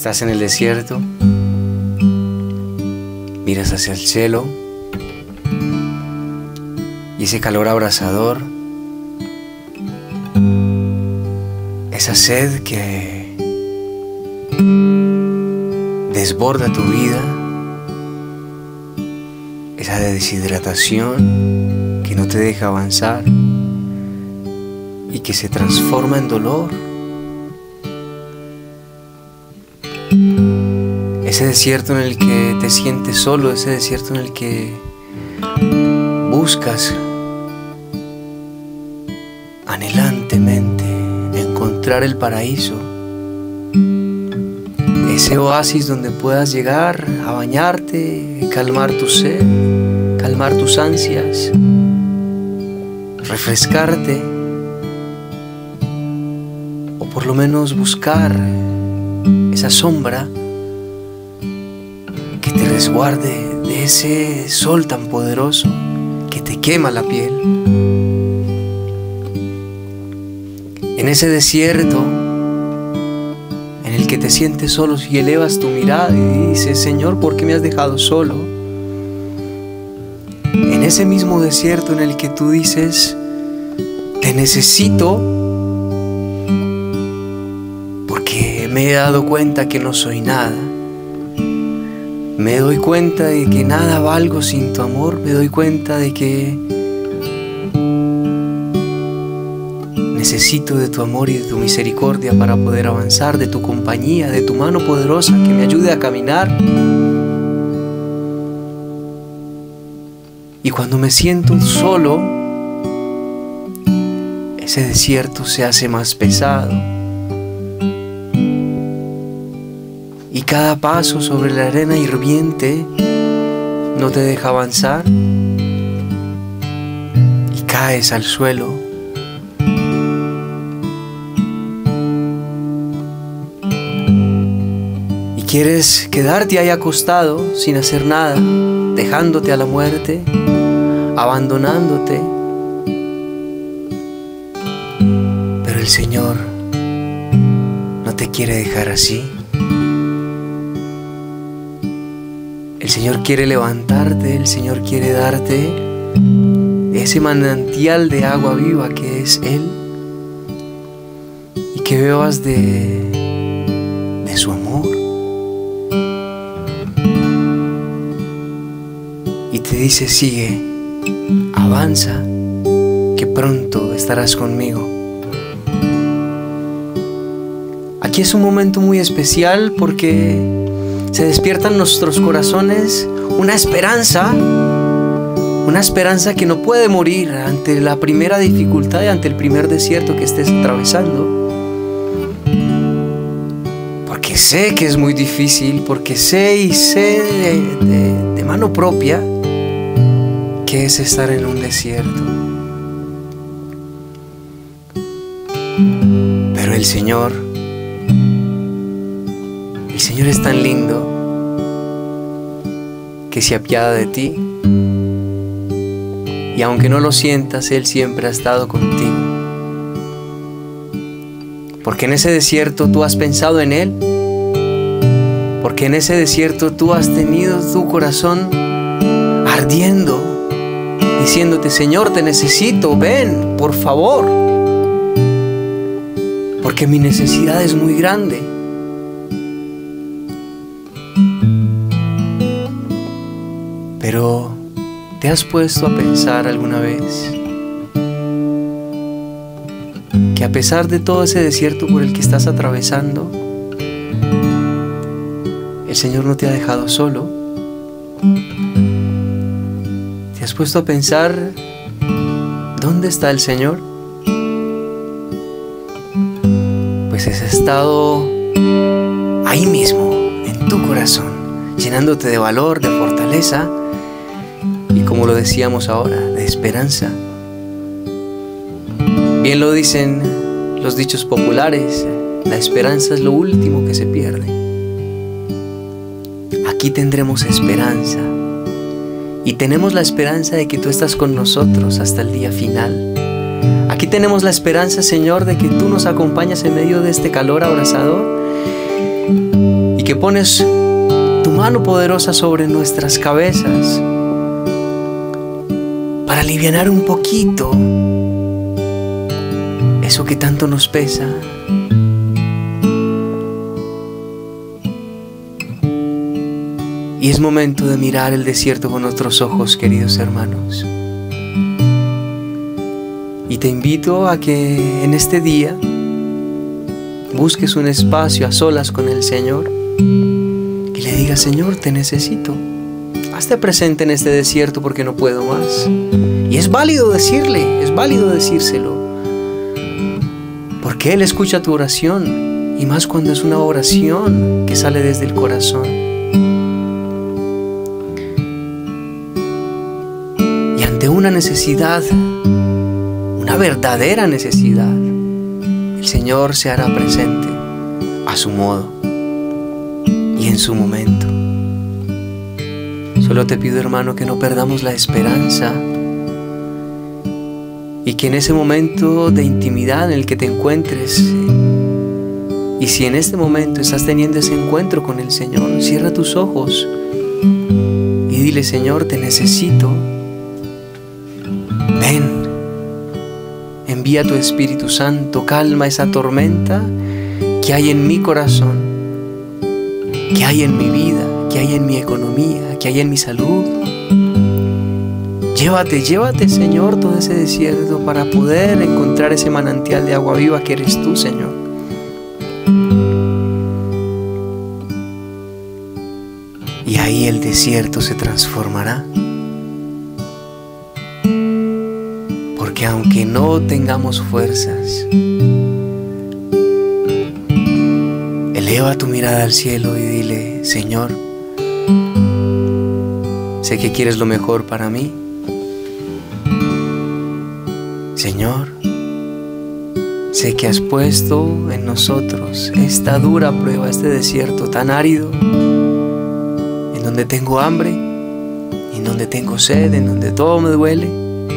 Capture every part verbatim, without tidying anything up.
Estás en el desierto, miras hacia el cielo y ese calor abrasador, esa sed que desborda tu vida, esa deshidratación que no te deja avanzar y que se transforma en dolor. Ese desierto en el que te sientes solo, ese desierto en el que buscas anhelantemente encontrar el paraíso, ese oasis donde puedas llegar a bañarte, calmar tu sed, calmar tus ansias, refrescarte, o por lo menos buscar esa sombra que te resguarde de ese sol tan poderoso que te quema la piel. En ese desierto en el que te sientes solo y elevas tu mirada y dices: Señor, ¿por qué me has dejado solo? En ese mismo desierto en el que tú dices: te necesito porque me he dado cuenta que no soy nada. Me doy cuenta de que nada valgo sin tu amor. Me doy cuenta de que necesito de tu amor y de tu misericordia para poder avanzar, de tu compañía, de tu mano poderosa que me ayude a caminar. Y cuando me siento solo, ese desierto se hace más pesado. Y cada paso sobre la arena hirviente no te deja avanzar y caes al suelo. Y quieres quedarte ahí acostado sin hacer nada, dejándote a la muerte, abandonándote. Pero el Señor no te quiere dejar así. El Señor quiere levantarte, el Señor quiere darte ese manantial de agua viva que es Él, y que bebas de, de su amor. Y te dice: sigue, avanza, que pronto estarás conmigo. Aquí es un momento muy especial porque se despierta en nuestros corazones una esperanza, una esperanza que no puede morir ante la primera dificultad y ante el primer desierto que estés atravesando. Porque sé que es muy difícil, porque sé y sé de, de, de mano propia que es estar en un desierto. Pero el Señor, el Señor es tan lindo que se apiada de ti, y aunque no lo sientas, Él siempre ha estado contigo. Porque en ese desierto tú has pensado en Él, porque en ese desierto tú has tenido tu corazón ardiendo, diciéndote: Señor, te necesito, ven, por favor, porque mi necesidad es muy grande. Pero, ¿te has puesto a pensar alguna vez que a pesar de todo ese desierto por el que estás atravesando, el Señor no te ha dejado solo? ¿Te has puesto a pensar dónde está el Señor? Pues has estado ahí mismo, en tu corazón, llenándote de valor, de fortaleza, y como lo decíamos ahora, de esperanza. Bien lo dicen los dichos populares: la esperanza es lo último que se pierde. Aquí tendremos esperanza, y tenemos la esperanza de que tú estás con nosotros hasta el día final. Aquí tenemos la esperanza, Señor, de que tú nos acompañas en medio de este calor abrasador, y pones tu mano poderosa sobre nuestras cabezas para alivianar un poquito eso que tanto nos pesa. Y es momento de mirar el desierto con otros ojos, queridos hermanos. Y te invito a que en este día busques un espacio a solas con el Señor y le digas: Señor, te necesito. Hazte presente en este desierto porque no puedo más. Y es válido decirle, es válido decírselo, porque Él escucha tu oración, y más cuando es una oración que sale desde el corazón. Y ante una necesidad, una verdadera necesidad, el Señor se hará presente a su modo y en su momento. Solo te pido, hermano, que no perdamos la esperanza y que en ese momento de intimidad en el que te encuentres, y si en este momento estás teniendo ese encuentro con el Señor, cierra tus ojos y dile: Señor, te necesito. Ven, envía tu Espíritu Santo, calma esa tormenta que hay en mi corazón, que hay en mi vida, que hay en mi economía, que hay en mi salud. Llévate, llévate, Señor, todo ese desierto para poder encontrar ese manantial de agua viva que eres tú, Señor. Y ahí el desierto se transformará. Porque aunque no tengamos fuerzas, eleva tu mirada al cielo y dile: Señor, sé que quieres lo mejor para mí. Señor, sé que has puesto en nosotros esta dura prueba, este desierto tan árido, en donde tengo hambre, en donde tengo sed, en donde todo me duele.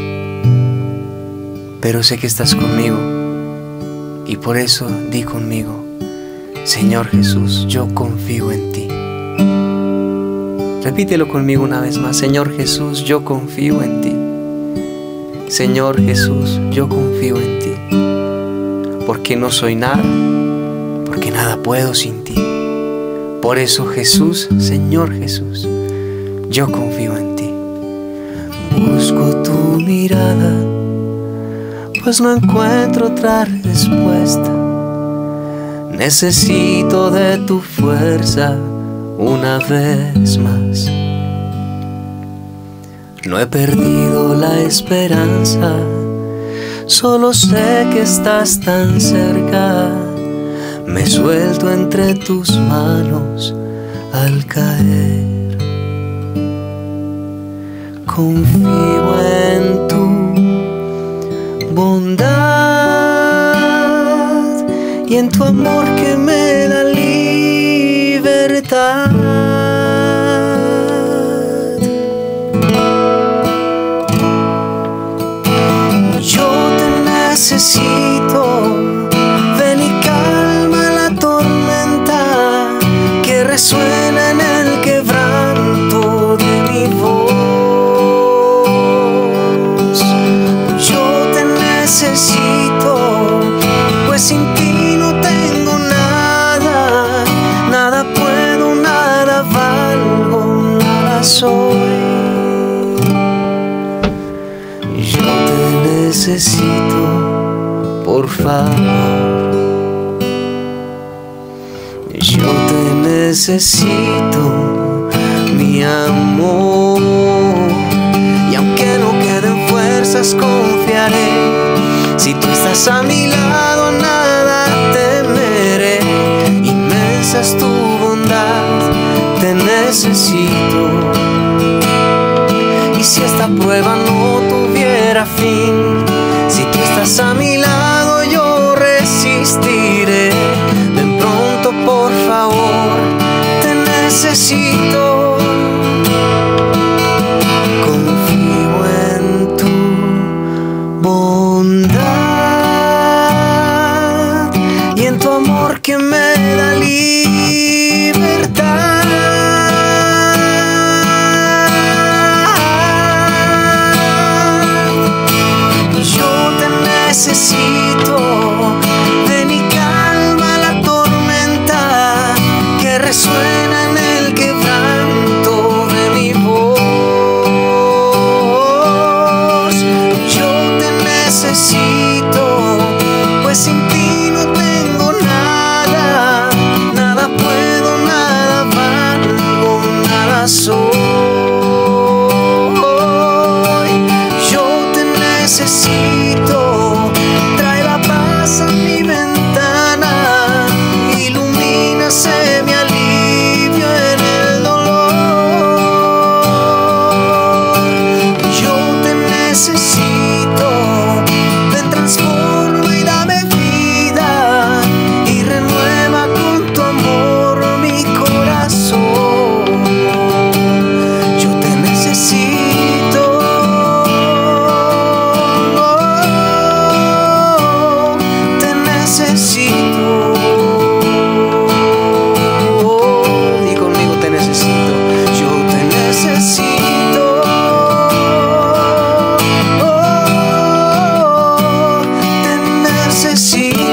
Pero sé que estás conmigo, y por eso di conmigo: Señor Jesús, yo confío en ti. Repítelo conmigo una vez más: Señor Jesús, yo confío en ti. Señor Jesús, yo confío en ti. Porque no soy nada, porque nada puedo sin ti. Por eso, Jesús, Señor Jesús, yo confío en ti. Busco tu mirada, pues no encuentro otra respuesta. Necesito de tu fuerza una vez más. No he perdido la esperanza, solo sé que estás tan cerca. Me suelto entre tus manos al caer. Confío en tu bondad y en tu amor que me da libertad. Yo te necesito, ven y calma la tormenta que resuena en el quebranto de mi voz. Yo te necesito, pues sin ti no tengo nada, nada puedo, nada valgo, nada soy. Yo te necesito, por favor. Yo te necesito, mi amor. Y aunque no queden fuerzas, confiaré. Si tú estás a mi lado, nada temeré. Inmensa es tu bondad, te necesito. Y si esta prueba no tuviera fin, si tú estás a mi lado, yo resistiré. Ven pronto, por favor, te necesito. Confío en tu bondad y en tu amor que me da libertad. necesito. Ven y calma la tormenta que resuena en el quebranto de mi voz. Yo te necesito, pues sin ti no tengo nada, nada puedo, nada valgo, nada soy. Yo te necesito, trae la paz a mi ventana, ilumínase mi alivio en el dolor. Yo te necesito, ven, transforma y dame vida, y renueva con tu amor mi corazón. Yo te necesito, te necesito. Di conmigo, te necesito. Yo te necesito. Te necesito.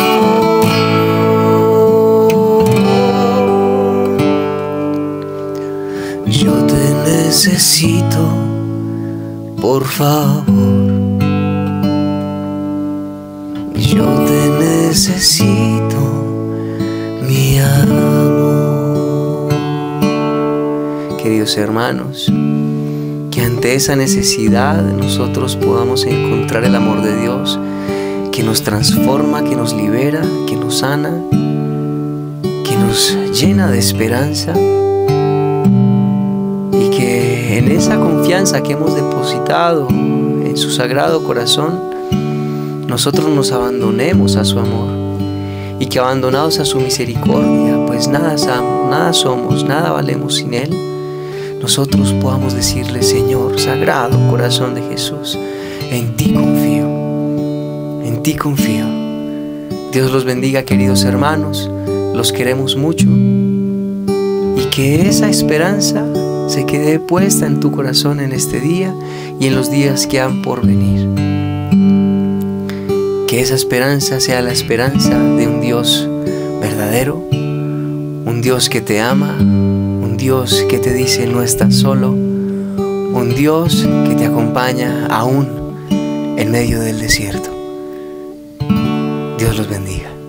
Yo te necesito, por favor. Yo te necesito, mi amor. Queridos hermanos, que ante esa necesidad nosotros podamos encontrar el amor de Dios, que nos transforma, que nos libera, que nos sana, que nos llena de esperanza, y que en esa confianza que hemos depositado en su sagrado corazón, nosotros nos abandonemos a su amor, y que abandonados a su misericordia, pues nada somos, nada somos, nada valemos sin Él, nosotros podamos decirle: Señor, sagrado corazón de Jesús, en ti confío, en ti confío. Dios los bendiga, queridos hermanos, los queremos mucho, y que esa esperanza se quede puesta en tu corazón en este día y en los días que han por venir. Que esa esperanza sea la esperanza de un Dios verdadero, un Dios que te ama, un Dios que te dice no estás solo, un Dios que te acompaña aún en medio del desierto. Dios los bendiga.